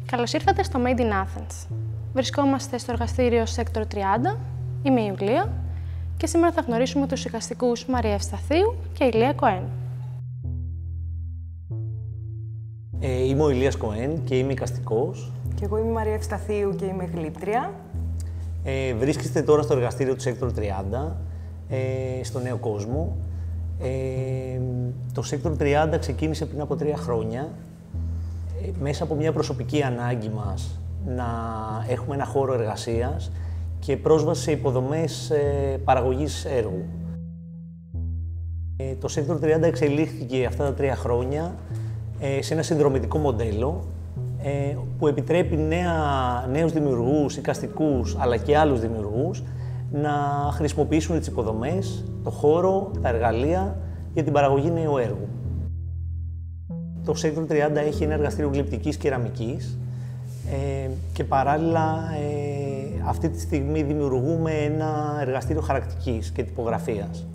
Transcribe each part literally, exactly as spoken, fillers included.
Καλώς ήρθατε στο Made in Athens. Βρισκόμαστε στο εργαστήριο Σέκτορ τριάντα, είμαι η Ιουλία και σήμερα θα γνωρίσουμε τους εικαστικούς Μαρία Ευσταθίου και Ηλία Κοέν. Ε, είμαι ο Ηλίας Κοέν και είμαι εικαστικός. Και εγώ είμαι η Μαρία Ευσταθίου και είμαι γλύπτρια. Ε, βρίσκεστε τώρα στο εργαστήριο του Sektor τριάντα, ε, στο νέο κόσμο. Ε, το Sektor τριάντα ξεκίνησε πριν από τρία χρόνια, ε, μέσα από μια προσωπική ανάγκη μας να έχουμε ένα χώρο εργασίας και πρόσβαση σε υποδομές ε, παραγωγής έργου. Ε, το Sektor τριάντα εξελίχθηκε αυτά τα τρία χρόνια ε, σε ένα συνδρομητικό μοντέλο ε, που επιτρέπει νέα, νέους δημιουργούς, εικαστικούς αλλά και άλλους δημιουργούς να χρησιμοποιήσουν τις υποδομές, το χώρο, τα εργαλεία για την παραγωγή νέου έργου. Το Sektor τριάντα έχει ένα εργαστήριο γλυπτικής κεραμικής ε, και παράλληλα ε, αυτή τη στιγμή δημιουργούμε ένα εργαστήριο χαρακτικής και τυπογραφίας.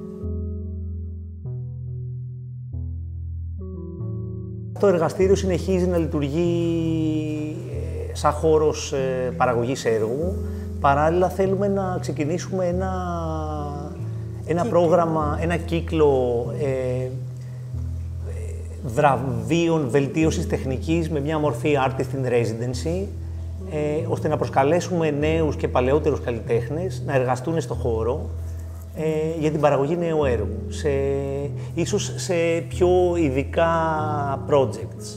Το εργαστήριο συνεχίζει να λειτουργεί ε, σαν χώρος ε, παραγωγής έργου. Παράλληλα θέλουμε να ξεκινήσουμε ένα, ένα πρόγραμμα, ένα κύκλο ε, βραβείων βελτίωσης τεχνικής με μια μορφή Artist in Residency, ε, ώστε να προσκαλέσουμε νέους και παλαιότερους καλλιτέχνες να εργαστούν στο χώρο ε, για την παραγωγή νέου έργου, σε, ίσως σε πιο ειδικά projects.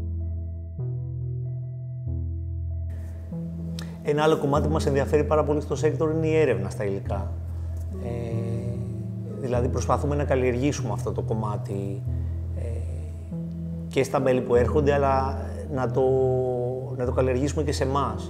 Ένα άλλο κομμάτι που μας ενδιαφέρει πάρα πολύ στο Sektor είναι η έρευνα στα υλικά. Ε, δηλαδή προσπαθούμε να καλλιεργήσουμε αυτό το κομμάτι ε, και στα μέλη που έρχονται, αλλά να το, να το καλλιεργήσουμε και σε εμάς.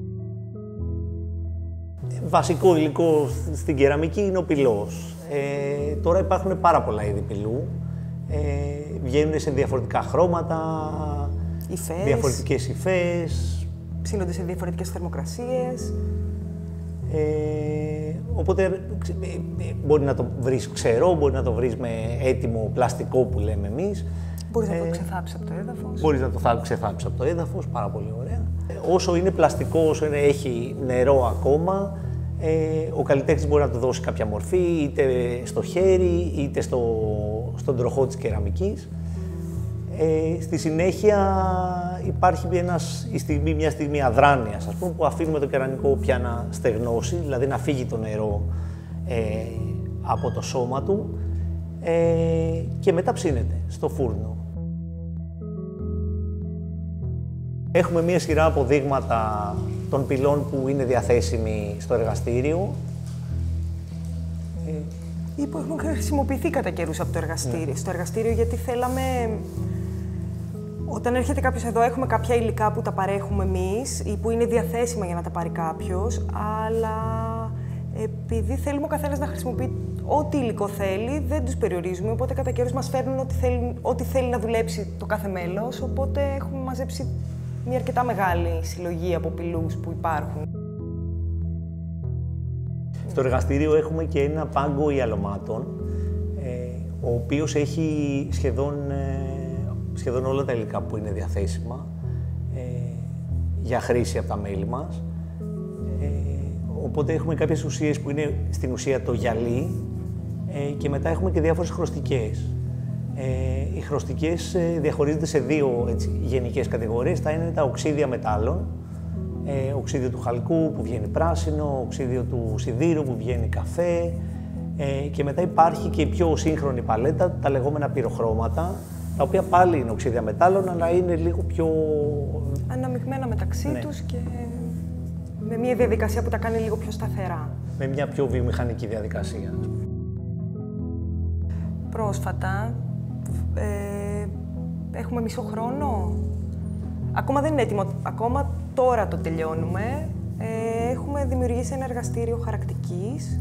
Βασικό υλικό στην κεραμική είναι ο πυλός. Ε, τώρα υπάρχουν πάρα πολλά είδη πυλού. Ε, βγαίνουν σε διαφορετικά χρώματα, Υφές. διαφορετικές υφές. Ψήνονται σε διαφορετικές θερμοκρασίες. Ε, οπότε ε, μπορεί να το βρεις ξερό, μπορεί να το βρεις με έτοιμο πλαστικό που λέμε εμείς. Μπορείς ε, να το ξεθάψεις από το έδαφος. Μπορείς να το ξεθάψεις από το έδαφος, πάρα πολύ ωραία. Ε, όσο είναι πλαστικό, όσο είναι, έχει νερό ακόμα, ε, ο καλλιτέχνης μπορεί να του δώσει κάποια μορφή, είτε στο χέρι, είτε στο, στον τροχό της κεραμικής. Ε, στη συνέχεια υπάρχει ένας, η στιγμή, μια στιγμή αδράνειας, ας πούμε, που αφήνουμε το κεραμικό πια να στεγνώσει, δηλαδή να φύγει το νερό ε, από το σώμα του ε, και μετά ψήνεται στο φούρνο. Έχουμε μια σειρά από δείγματα των πυλών που είναι διαθέσιμοι στο εργαστήριο. Ή που έχουν χρησιμοποιηθεί κατά καιρούς από το εργαστήριο. Ναι. Στο εργαστήριο, γιατί θέλαμε, όταν έρχεται κάποιος εδώ, έχουμε κάποια υλικά που τα παρέχουμε εμείς ή που είναι διαθέσιμα για να τα πάρει κάποιος, αλλά επειδή θέλουμε ο καθένας να χρησιμοποιεί ό,τι υλικό θέλει, δεν τους περιορίζουμε, οπότε κατά καιρούς μας φέρνουν ό,τι θέλει, ό,τι θέλει να δουλέψει το κάθε μέλος, οπότε έχουμε μαζέψει μια αρκετά μεγάλη συλλογή από πυλούς που υπάρχουν. Στο εργαστήριο έχουμε και ένα πάγκο ιαλωμάτων, ε, ο οποίος έχει σχεδόν, ε, σχεδόν όλα τα υλικά που είναι διαθέσιμα ε, για χρήση από τα μέλη μας. Ε, οπότε έχουμε κάποιες ουσίες που είναι στην ουσία το γυαλί ε, και μετά έχουμε και διάφορες χρωστικές. Ε, οι χρωστικές ε, διαχωρίζονται σε δύο έτσι, γενικές κατηγορίες. Τα είναι τα οξύδια μετάλλων, Ε, οξύδιο του χαλκού που βγαίνει πράσινο, οξύδιο του σιδήρου που βγαίνει καφέ ε, και μετά υπάρχει και η πιο σύγχρονη παλέτα, τα λεγόμενα πυροχρώματα, τα οποία πάλι είναι οξύδια μετάλλων, αλλά είναι λίγο πιο... αναμειγμένα μεταξύ ναι. τους και με μια διαδικασία που τα κάνει λίγο πιο σταθερά. Με μια πιο βιομηχανική διαδικασία. Πρόσφατα, ε, έχουμε μισό χρόνο. Ακόμα δεν είναι έτοιμο, ακόμα τώρα το τελειώνουμε. Ε, έχουμε δημιουργήσει ένα εργαστήριο χαρακτικής.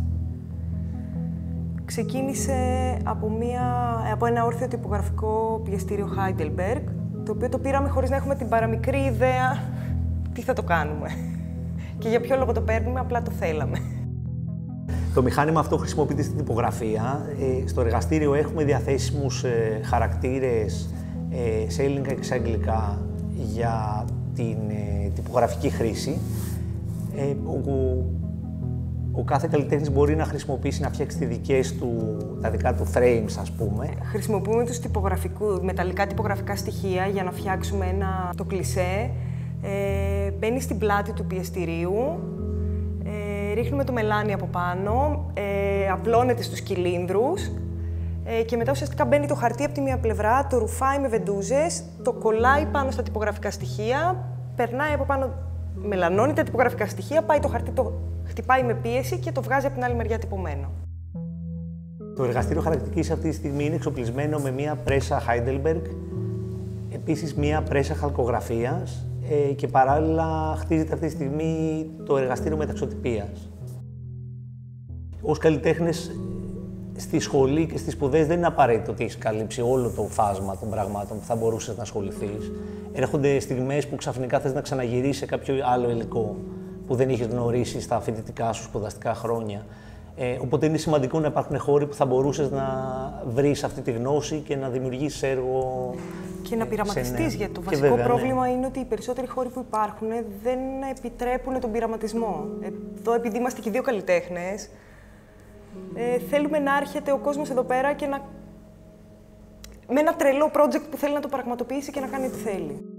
Ξεκίνησε από, μια, από ένα όρθιο τυπογραφικό πιεστήριο Heidelberg, το οποίο το πήραμε χωρίς να έχουμε την παραμικρή ιδέα τι θα το κάνουμε. Και για ποιο λόγο το παίρνουμε, απλά το θέλαμε. Το μηχάνημα αυτό χρησιμοποιείται στην τυπογραφία. Ε, στο εργαστήριο έχουμε διαθέσιμους ε, χαρακτήρες ε, σε ελληνικά και σε αγγλικά για την ε, τυπογραφική χρήση. Ε, ο, ο κάθε καλλιτέχνης μπορεί να χρησιμοποιήσει, να φτιάξει τις δικές του, τα δικά του frames, ας πούμε. Χρησιμοποιούμε τους τυπογραφικού, μεταλλικά τυπογραφικά στοιχεία για να φτιάξουμε ένα, το κλισέ. Ε, μπαίνει στην πλάτη του πιεστηρίου, ε, ρίχνουμε το μελάνι από πάνω, ε, απλώνεται στους κυλίνδρους ε, και μετά ουσιαστικά μπαίνει το χαρτί από τη μία πλευρά, το ρουφάει με βεντούζες, το κολλάει πάνω στα τυπογραφικά στοιχεία, περνάει από πάνω, μελανώνει τα τυπογραφικά στοιχεία, πάει το χαρτί, το χτυπάει με πίεση και το βγάζει από την άλλη μεριά τυπωμένο. Το εργαστήριο χαρακτηρικής αυτή τη στιγμή είναι εξοπλισμένο με μία πρέσα Heidelberg, επίσης μία πρέσα χαλκογραφίας ε, και παράλληλα χτίζεται αυτή τη στιγμή το εργαστήριο μεταξωτυπίας. Ως καλλιτέχνες στη σχολή και στις σπουδές δεν είναι απαραίτητο ότι έχεις καλύψει όλο το φάσμα των πραγμάτων που θα μπορούσες να ασχοληθείς. Έρχονται στιγμές που ξαφνικά θες να ξαναγυρίσεις σε κάποιο άλλο υλικό που δεν είχες γνωρίσει στα φοιτητικά σου σπουδαστικά χρόνια. Ε, οπότε είναι σημαντικό να υπάρχουν χώροι που θα μπορούσες να βρεις αυτή τη γνώση και να δημιουργήσεις έργο. Και να πειραματιστείς, γιατί το βασικό βέβαια, πρόβλημα ναι. είναι ότι οι περισσότεροι χώροι που υπάρχουν δεν επιτρέπουν τον πειραματισμό. Εδώ, επειδή είμαστε και δύο καλλιτέχνες, ε, θέλουμε να έρχεται ο κόσμος εδώ πέρα και να... με ένα τρελό project που θέλει να το πραγματοποιήσει και να κάνει ό,τι θέλει.